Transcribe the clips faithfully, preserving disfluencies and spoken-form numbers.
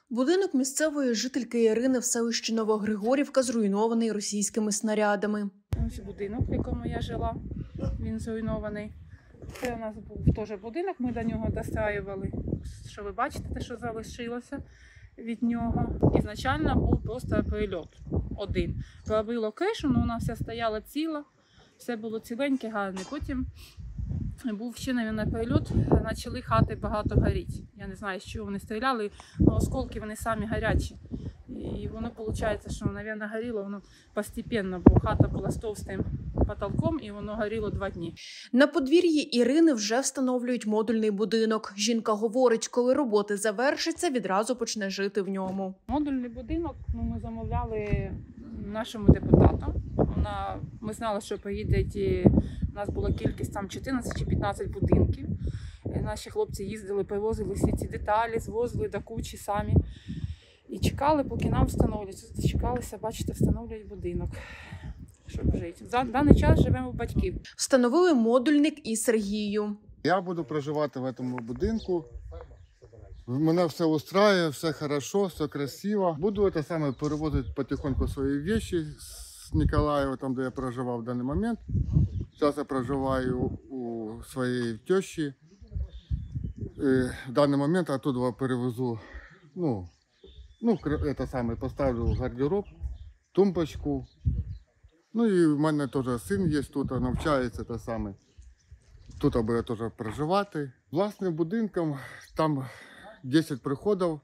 Будинок місцевої жительки Ірини в селищі Новогригорівка зруйнований російськими снарядами. Ось будинок, в якому я жила, він зруйнований. Це у нас був теж будинок, ми до нього достаювали. Що ви бачите, те, що залишилося від нього. Ізначально був просто прильот один. Пробило кришу, але вона вся стояла ціла, все було ціленьке, гарне. Потім був ще, мабуть, прильот, почали хати багато горіти. Я не знаю, з чого вони стріляли, але осколки вони самі гарячі. І воно, виходить, що, мабуть, горіло воно постепенно, бо хата була з товстим потолком, і воно горіло два дні. На подвір'ї Ірини вже встановлюють модульний будинок. Жінка говорить, коли роботи завершаться, відразу почне жити в ньому. Модульний будинок ну, ми замовляли нашому депутату. Вона, ми знали, що приїдуть, у нас була кількість там чотирнадцять чи п'ятнадцять будинків. І наші хлопці їздили, привозили всі ці деталі, звозили до кучі самі. І чекали, поки нам встановлюють. Дочекалися, бачите, встановлюють будинок, щоб жити. За даний час живемо у батьків. Встановили модульник і Сергію. Я буду проживати в цьому будинку. Мене все устраює, все хорошо, все красиво. Буду це саме перевозити потихоньку свої речі з Ніколаєва, там, де я проживав в даний момент. Зараз я проживаю у своєї тещі. В даний момент оттуда перевезу, ну, ну, це саме, поставлю гардероб, тумбочку. Ну і в мене теж син є тут, навчається те саме. Тут аби я теж проживати. Власним будинком там десять приходів.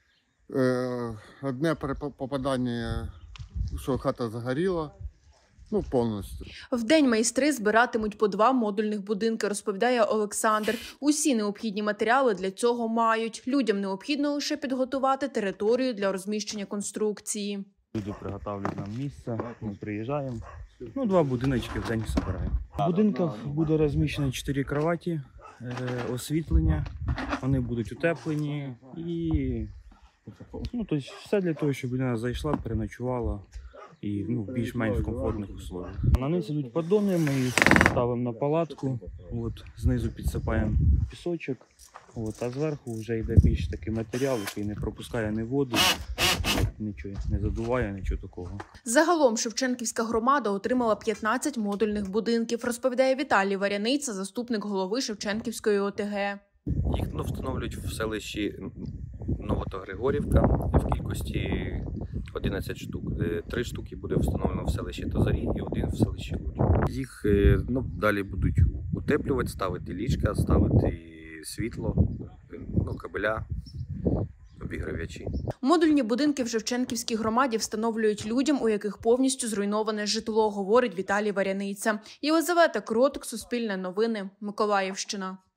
Одне попадання, що хата загоріла. Ну, повністю. Вдень майстри збиратимуть по два модульних будинки, розповідає Олександр. Усі необхідні матеріали для цього мають. Людям необхідно лише підготувати територію для розміщення конструкції. Люди приготовлюють нам місце, ми приїжджаємо. Ну, два будиночки в день збираємо. В будинках буде розміщено чотири кроваті, освітлення, вони будуть утеплені і ну, тобто все для того, щоб людина зайшла, переночувала. І ну, більш-менш в комфортних условиях. На низ ідуть поддони, ми їх ставимо на палатку, от, знизу підсипаємо пісочок, от, а зверху вже йде більш такий матеріал, який не пропускає ні воду, нічого не задуває, нічого такого. Загалом Шевченківська громада отримала п'ятнадцять модульних будинків, розповідає Віталій Варяниця, заступник голови Шевченківської о те ге. Їх ну, встановлюють в селищі Новогригорівка в кількості одинадцять штук. Три штуки буде встановлено в селищі Тазарі і один в селищі Луч. Їх ну, далі будуть утеплювати, ставити ліжка, ставити світло, ну, кабеля, обігрівачі. Модульні будинки в Шевченківській громаді встановлюють людям, у яких повністю зруйноване житло, говорить Віталій Варяниця. Єлизавета Кротик, Суспільне новини, Миколаївщина.